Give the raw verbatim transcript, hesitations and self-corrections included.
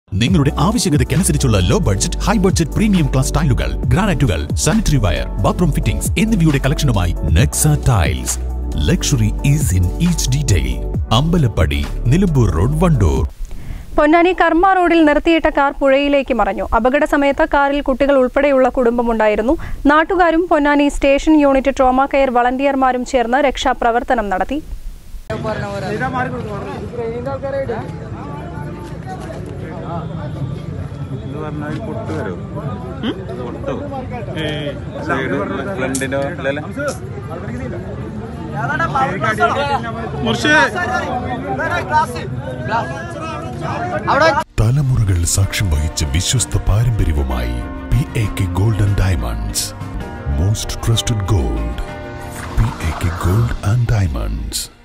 നിങ്ങളുടെ ആവശ്യകതയ്ക്കനുസരിച്ചുള്ള low budget, high budget premium class ടൈലുകൾ, ഗ്രാനൈറ്റുകൾ, സാനിറ്ററി വയർ, ബാത്റൂം ഫിറ്റിംഗ്സ് എന്നിവയുടെ കളക്ഷനുമായി Nexa tiles. Luxury is in each detail. Ambalappadi, Nilambur road, Wandoor. Ponnani Karma റോഡിൽ നിർത്തിയിട്ട കാർ പുഴയിലേക്ക് മറിഞ്ഞു. അപകട സമയത്ത് കാറിൽ കുട്ടികൾ ഉൾപ്പെടെയുള്ള കുടുംബമുണ്ടായിരുന്നു. നാട്ടുകാരും Ponnani station unit trauma care വളണ്ടിയർമാരും ചേർന്ന് രക്ഷാപ്രവർത്തനം നടത്തി. തലമുറകൾ സാക്ഷ്യം വഹിച്ച വിശ്വസ്ത പാരമ്പര്യവുമായി P A K gold and diamonds. Most trusted gold. P A K gold and diamonds.